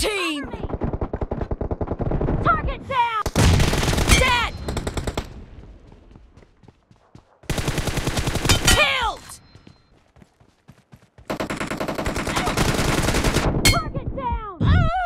team! Target down! Dead! Killed! Target down!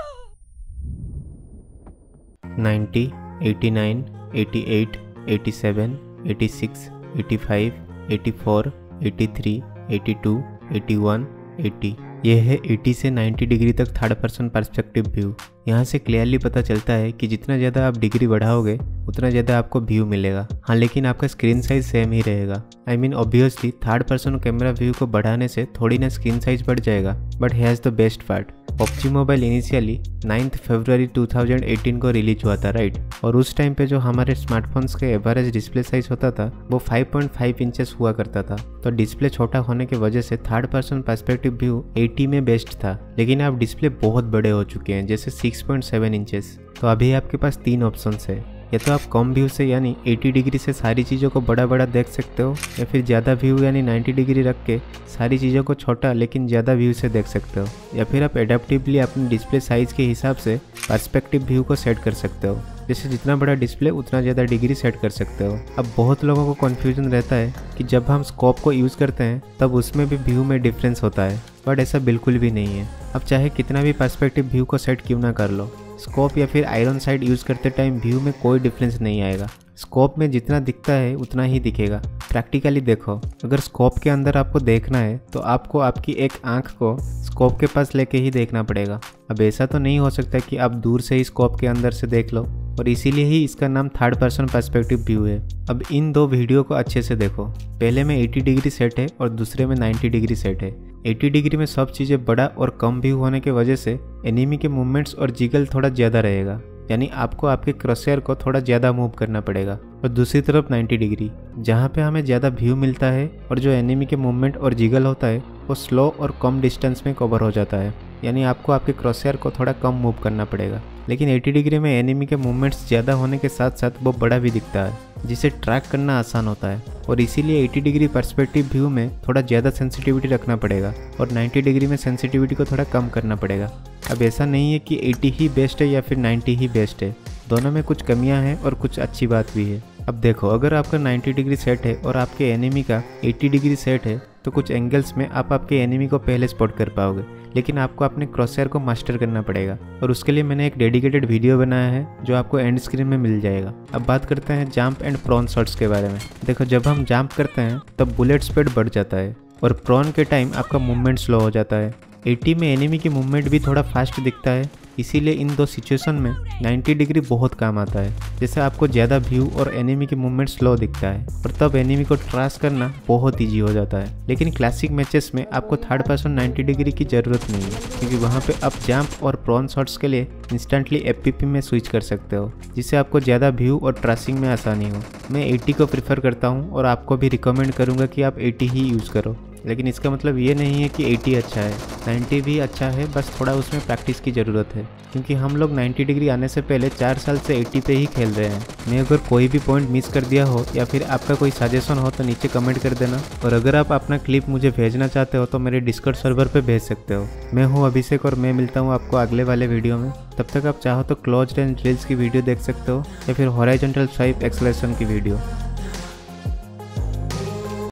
90, 89, 88, 87, 86, 85, 84, 83, 82, 81, 80। यह है 80 से 90 डिग्री तक थर्ड पर्सन पर्सपेक्टिव व्यू। यहाँ से क्लियरली पता चलता है कि जितना ज़्यादा आप डिग्री बढ़ाओगे उतना ज़्यादा आपको व्यू मिलेगा। हाँ, लेकिन आपका स्क्रीन साइज सेम ही रहेगा। I mean obviously third person camera view को बढ़ाने से थोड़ी ना स्क्रीन साइज बढ़ जाएगा, but has the best part. PUBG mobile initially 9 फरवरी 2018 को रिलीज हुआ था, राइट। और उस टाइम पे जो हमारे स्मार्टफोन्स के एवरेज डिस्प्ले साइज होता था वो 5.5 इंचेस हुआ करता था। तो डिस्प्ले छोटा होने की वजह से थर्ड पर्सन पर्सपेक्टिव व्यू 80 में बेस्ट था। लेकिन अब डिस्प्ले बहुत बड़े हो चुके हैं, जैसे 6.7 इंचेस। तो अभी आपके पास 3 ऑप्शंस है। या तो आप कम व्यू से यानी 80 डिग्री से सारी चीज़ों को बड़ा बड़ा देख सकते हो, या फिर ज़्यादा व्यू यानी 90 डिग्री रख के सारी चीज़ों को छोटा लेकिन ज़्यादा व्यू से देख सकते हो, या फिर आप एडेप्टिवली अपने डिस्प्ले साइज़ के हिसाब से पर्सपेक्टिव व्यू को सेट कर सकते हो। जैसे जितना बड़ा डिस्प्ले उतना ज़्यादा डिग्री सेट कर सकते हो। अब बहुत लोगों को कन्फ्यूजन रहता है कि जब हम स्कोप को यूज़ करते हैं तब उसमें भी व्यू में डिफरेंस होता है, बट ऐसा बिल्कुल भी नहीं है। अब चाहे कितना भी पर्सपेक्टिव व्यू को सेट क्यों ना कर लो, स्कोप या फिर आयरन साइड यूज़ करते टाइम व्यू में कोई डिफरेंस नहीं आएगा। स्कोप में जितना दिखता है उतना ही दिखेगा। प्रैक्टिकली देखो, अगर स्कोप के अंदर आपको देखना है तो आपको आपकी एक आंख को स्कोप के पास लेके ही देखना पड़ेगा। अब ऐसा तो नहीं हो सकता कि आप दूर से ही स्कोप के अंदर से देख लो, और इसीलिए ही इसका नाम थर्ड पर्सन पर्सपेक्टिव व्यू है। अब इन दो वीडियो को अच्छे से देखो। पहले में 80 डिग्री सेट है और दूसरे में 90 डिग्री सेट है। 80 डिग्री में सब चीज़ें बड़ा और कम व्यू होने की वजह से एनिमी के मूवमेंट्स और जिगल थोड़ा ज़्यादा रहेगा, यानी आपको आपके क्रॉसहेयर को थोड़ा ज़्यादा मूव करना पड़ेगा। और दूसरी तरफ 90 डिग्री, जहाँ पे हमें ज़्यादा व्यू मिलता है और जो एनिमी के मूवमेंट और जिगल होता है वो स्लो और कम डिस्टेंस में कवर हो जाता है, यानी आपको आपके क्रॉसहेयर को थोड़ा कम मूव करना पड़ेगा। लेकिन 80 डिग्री में एनिमी के मूवमेंट्स ज़्यादा होने के साथ साथ वो बड़ा भी दिखता है, जिसे ट्रैक करना आसान होता है। और इसीलिए 80 डिग्री पर्सपेक्टिव व्यू में थोड़ा ज़्यादा सेंसिटिविटी रखना पड़ेगा और 90 डिग्री में सेंसिटिविटी को थोड़ा कम करना पड़ेगा। अब ऐसा नहीं है कि 80 ही बेस्ट है या फिर 90 ही बेस्ट है, दोनों में कुछ कमियां हैं और कुछ अच्छी बात भी है। अब देखो, अगर आपका 90 डिग्री सेट है और आपके एनिमी का 80 डिग्री सेट है तो कुछ एंगल्स में आप आपके एनिमी को पहले स्पॉट कर पाओगे, लेकिन आपको अपने क्रॉसहेयर को मास्टर करना पड़ेगा। और उसके लिए मैंने एक डेडिकेटेड वीडियो बनाया है जो आपको एंड स्क्रीन में मिल जाएगा। अब बात करते हैं जंप एंड प्रॉन शॉट्स के बारे में। देखो, जब हम जंप करते हैं तब बुलेट स्पीड बढ़ जाता है और प्रॉन के टाइम आपका मूवमेंट स्लो हो जाता है। 80 में एनिमी की मूवमेंट भी थोड़ा फास्ट दिखता है, इसीलिए इन दो सिचुएशन में 90 डिग्री बहुत काम आता है। जैसे आपको ज़्यादा व्यू और एनिमी की मूवमेंट स्लो दिखता है और तब एनिमी को ट्रेस करना बहुत ईजी हो जाता है। लेकिन क्लासिक मैचेस में आपको थर्ड पर्सन 90 डिग्री की ज़रूरत नहीं है, क्योंकि वहाँ पे आप जंप और प्रॉन शॉट्स के लिए इंस्टेंटली FPP में स्विच कर सकते हो, जिससे आपको ज़्यादा व्यू और ट्रेसिंग में आसानी हो। मैं 80 को प्रीफर करता हूँ और आपको भी रिकमेंड करूँगा कि आप 80 ही यूज़ करो। लेकिन इसका मतलब ये नहीं है कि 80 अच्छा है, 90 भी अच्छा है, बस थोड़ा उसमें प्रैक्टिस की ज़रूरत है। क्योंकि हम लोग 90 डिग्री आने से पहले 4 साल से 80 पे ही खेल रहे हैं। मैं अगर कोई भी पॉइंट मिस कर दिया हो या फिर आपका कोई सजेशन हो तो नीचे कमेंट कर देना। और अगर आप अपना क्लिप मुझे भेजना चाहते हो तो मेरे डिस्कॉर्ड सर्वर पे भेज सकते हो। मैं हूँ अभिषेक और मैं मिलता हूँ आपको अगले वाले वीडियो में। तब तक आप चाहो तो क्लोज रेंज ड्रिल्स की वीडियो देख सकते हो या फिर हॉरिजॉन्टल स्वाइप एक्सेलरेशन की वीडियो।